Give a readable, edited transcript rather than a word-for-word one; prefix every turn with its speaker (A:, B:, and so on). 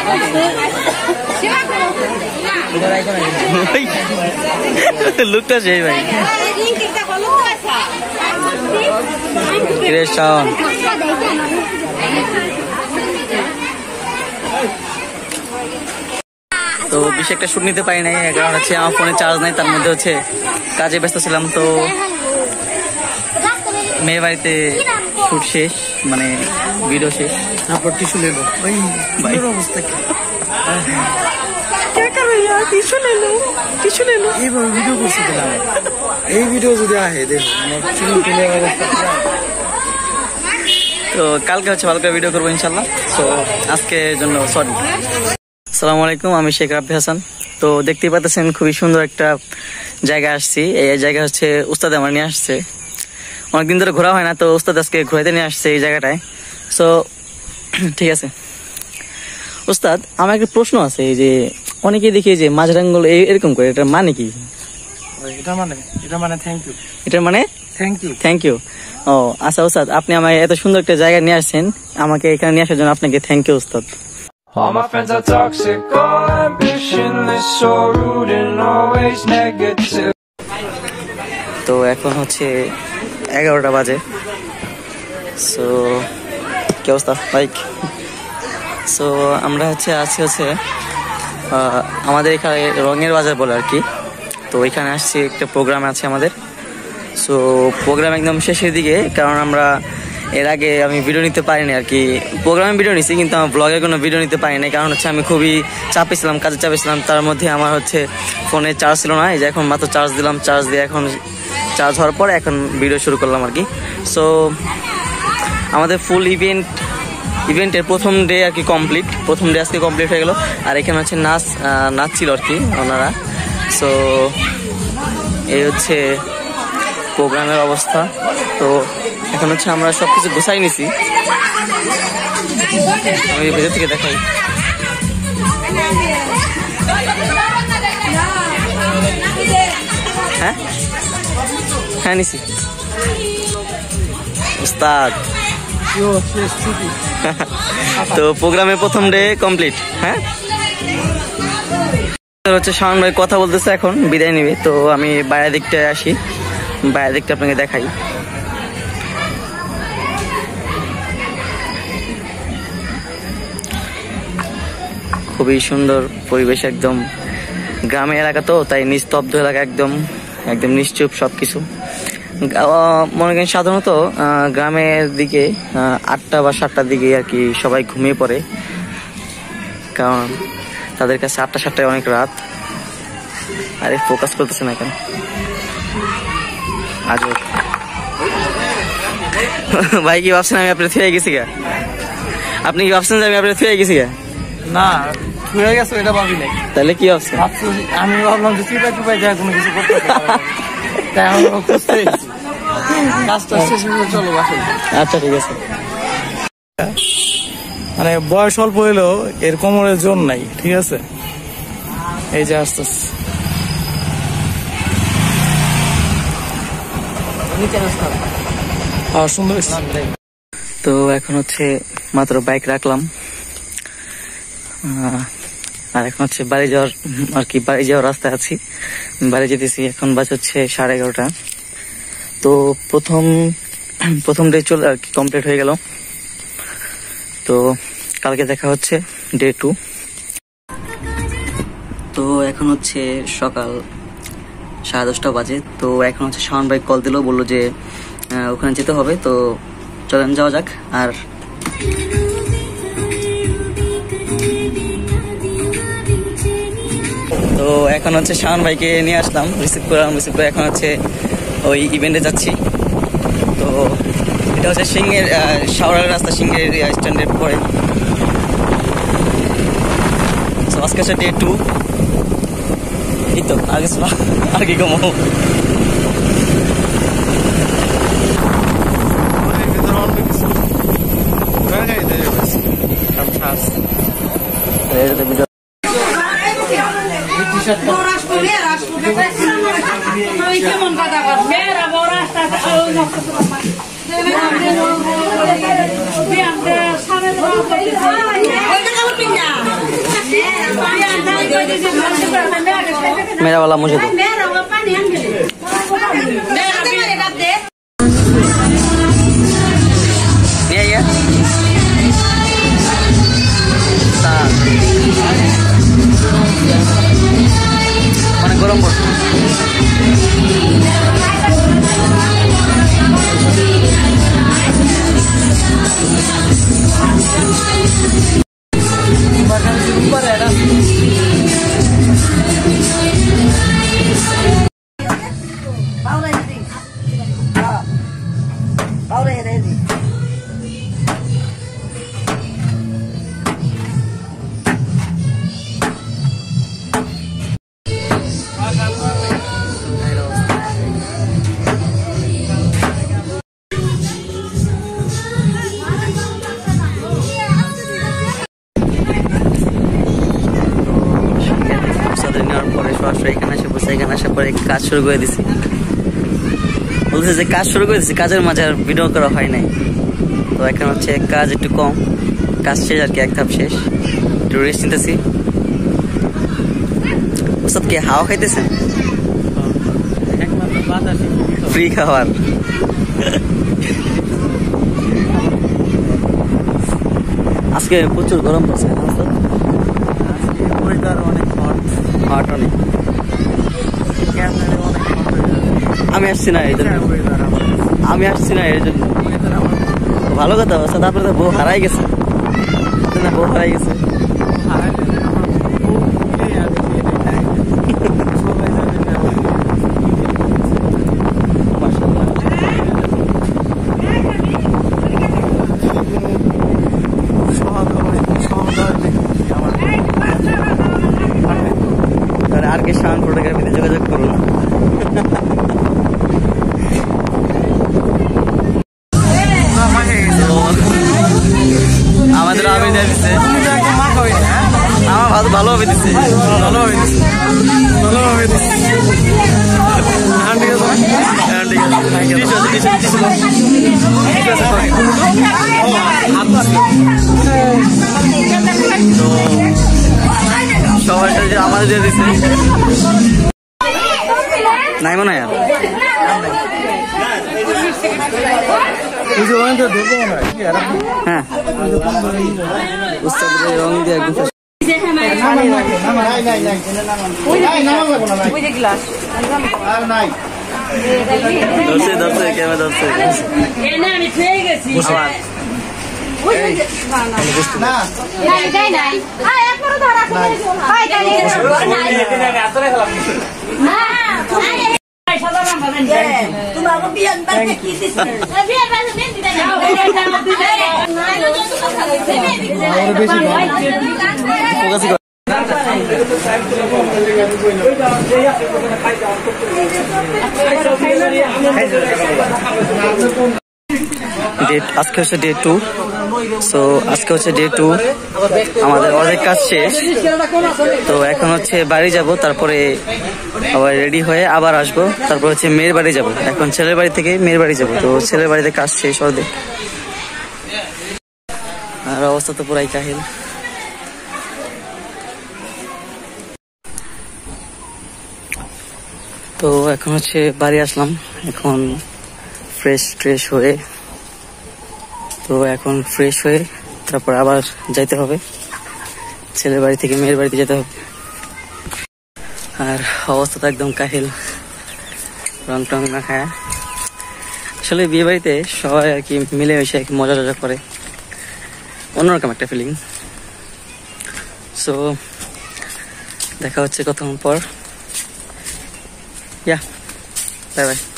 A: লুকটা সেই ভাই তো বেশি একটা শুট নিতে পারি নাই, কারণ হচ্ছে আমার ফোনে চার্জ নাই, তার মধ্যে হচ্ছে কাজে ব্যস্ত ছিলাম। তো মেয়ের বাড়িতে শুট শেষ, মানে ভিডিও শেষ। তারপর টিস্যু নেবো অবস্থা কি এইভাবে ভিডিও করছি, এই ভিডিও যদি আহে দেখো তো কালকে হচ্ছে ভালো করে ভিডিও করবো ইনশাল্লাহ। তো আজকের জন্য সরি। আসসালামু আলাইকুম, আমি শেখ রাব্বি হাসান। তো দেখতেই পাচ্ছেন খুবই সুন্দর একটা জায়গা আসছি। এই জায়গা হচ্ছে উস্তাদ আমার নিয়ে আসছে, অনেকদিন ধরে ঘোরা হয় না, তো উস্তাদ আজকে ঘুরাইতে নিয়ে আসছে এই জায়গাটায়। সো ঠিক আছে উস্তাদ, আমার একটা প্রশ্ন আছে। এই যে অনেকেই দেখি যে মাঝরাঙ্গল এরকম করে, এটার মানে কি?
B: এটা মানে থ্যাংক ইউ।
A: এটার মানে থ্যাংক ইউ। ও আচ্ছা উস্তাদ, আপনি আমাকে এত সুন্দর একটা জায়গায় নিয়ে আসছেন, আমাকে এখানে নিয়ে আসার জন্য আপনাকে থ্যাংক ইউ উস্তাদ।
C: All my friends are toxic, all ambitionless, so rude and always negative.
A: তো এখন হচ্ছে 11টা বাজে। সো কি অবস্থা বাইক? সো আমরা হচ্ছে আছি আমাদের এখানে রঙের বাজার বলে আর কি। তো এখানে আসছি, একটা প্রোগ্রাম আছে আমাদের। সো প্রোগ্রাম একদম শেষের দিকে, কারণ আমরা এর আগে আমি ভিডিও নিতে পারিনি আর কি। প্রোগ্রামে ভিডিও নিছি কিন্তু আমার ব্লগে কোনো ভিডিও নিতে পারিনি, কারণ হচ্ছে আমি খুবই চাপে ছিলাম, কাজে চাপে ছিলাম। তার মধ্যে আমার হচ্ছে ফোনে চার্জ ছিল না, এই যে এখন মাত্র চার্জ দিলাম, চার্জ দিয়ে এখন চার্জ হওয়ার পর এখন ভিডিও শুরু করলাম আর কি। সো আমাদের ফুল ইভেন্টের প্রথম ডে আর কি কমপ্লিট, প্রথম ডে আজকে কমপ্লিট হয়ে গেল। আর এখানে হচ্ছে নাচ ছিল আর কি ওনারা। সো এই হচ্ছে প্রোগ্রামের অবস্থা। তো এখন হচ্ছে আমরা সবকিছু গুছাই নিছি, আমি ভেতর থেকে দেখাই। হ্যাঁ নিছি উস্তাদ। তো প্রোগ্রামের প্রথম ডে কমপ্লিট। হ্যাঁ হচ্ছে শাওন ভাই কথা বলতেছে, এখন বিদায় নিবে। তো আমি বাইরের দিকটায় আসি, বাইরের দিকটা আপনাকে দেখাই। খুবই সুন্দর পরিবেশ, একদম গ্রামের এলাকা, তো তাই নিস্তব্ধ এলাকা, একদম নিশ্চুপ সবকিছু। মনে করেন সাধারণত গ্রামের দিকে 8টা বা 7টার দিকে আর কি সবাই ঘুমিয়ে পড়ে, কারণ তাদের কাছে 8টা 7টায় অনেক রাত। আরে ফোকাস করতেছে না কেন? আজ ভাই কি ভাবছেন আমি আপনার থুয়ে গেছি গা? আপনি কি ভাবছেন যে আমি আপনার থুয়ে গেছি গা?
B: না হয়ে গেছে, এটা ভাবি নাই।
A: তাহলে কি ভাবছেন?
B: আমি ভাবলাম যে চিপাই যায় কোনো কিছু করতে তাই আমি কাজটা শেষ করে চলো বাসায়।
A: আচ্ছা ঠিক আছে।
B: মানে বয়স অল্প হইলেও এর কোমরের জোর নাই, ঠিক আছে? এই যে আস্তে আস্তে সুন্দর।
A: তো এখন হচ্ছে মাত্র বাইক রাখলাম, আর এখন হচ্ছে বাড়ি যাওয়ার রাস্তায় আছি, বাড়ি যেতেছি। এখন বাজে হচ্ছে 11:30। তো প্রথম ডে চলে আর কি কমপ্লিট হয়ে গেল। তো কালকে দেখা হচ্ছে ডে 2। তো এখন হচ্ছে সকাল 10:30 বাজে। তো এখন হচ্ছে শাওন ভাই কল দিল, বললো যে ওখানে যেতে হবে। তো চলেন যাওয়া যাক। আর তো এখন হচ্ছে শাওন ভাইকে নিয়ে আসলাম, রিসিভ করে এখন হচ্ছে ওই ইভেন্টে যাচ্ছি। তো এটা হচ্ছে সিংহের শাওরার রাস্তা, সিংহের স্ট্যান্ডের পরে। আজকে হচ্ছে ডে 2। এই তো আর কি কমো। मेरा वाला मुझे दो। ये মানে গরম পড়ছে। এখানে আসার পরে কাজ শুরু করে দিছি, বলছে যে কাজ শুরু করে দিছি, কাজের মাঝে আর ভিডিও করা হয় নাই। তো এখন হচ্ছে কাজ একটু কম, কাজ শেষ আর কি, এক ধাপ শেষ, একটু রেস্ট নিতেছি। ওসব কি হাওয়া খাইতেছেন? ফ্রি খাওয়ার। আজকে প্রচুর গরম পড়ছে, হট অনেক। আমি আসছি না এই জন্য, ভালো কথা। তারপরে তো বউ হারাই গেছে, বউ হারাই গেছে। আর কে শান ফটোগ্রাফিতে যোগাযোগ করুন। আমাদের আবির দিচ্ছে, আমার ভালোভাবে দিচ্ছে, সবাই আমাদের দিয়ে দিচ্ছে নাই মনে হয়। হ্যাঁ রং দিয়ে ধরছে ক্যামেরা ধরছে। আজকে হচ্ছে ডে 2। সো আজকে হচ্ছে ডে 2, আমাদের অনেক কাজ শেষ। তো এখন হচ্ছে বাড়ি যাব, তারপরে আবার রেডি হয়ে আবার আসবো, তারপর হচ্ছে মেয়ের বাড়ি যাব। এখন ছেলের বাড়ি থেকে মেয়ের বাড়ি যাব, তো ছেলের বাড়িতে কাজ শেষ অর্ধেক। আর অবস্থা তো পুরাই কাহিল। তো এখন হচ্ছে বাড়ি আসলাম, এখন ফ্রেশ হয়ে, তো এখন ফ্রেশ হয়ে তারপর আবার যাইতে হবে, ছেলের বাড়ি থেকে মেয়ের বাড়িতে যেতে হবে। আর অবস্থা তো একদম কাহিল, রং টং না খায়। আসলে বিয়ে বাড়িতে সবাই আর কি মিলেমিশে মজা টজা করে, অন্যরকম একটা ফিলিং। সো দেখা হচ্ছে কতক্ষণ পর, বাই বাই।